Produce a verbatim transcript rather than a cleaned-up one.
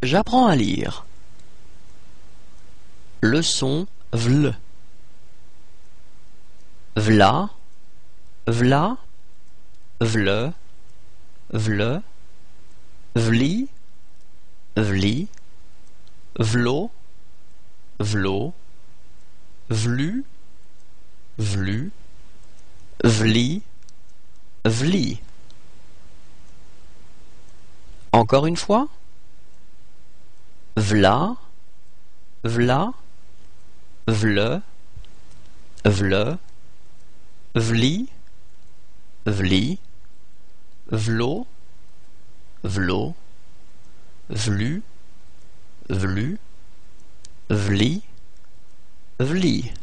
J'apprends à lire. Leçon vl. V'la, v'la, v'le, v'le, v'li, v'li, v'lo, v'lo, v'lu, v'lu, v'li, v'li. Encore une fois. V'la, v'la, v'le, v'le, v'li, v'li, v'lo, v'lo, v'lu, v'lu, v'li, v'li.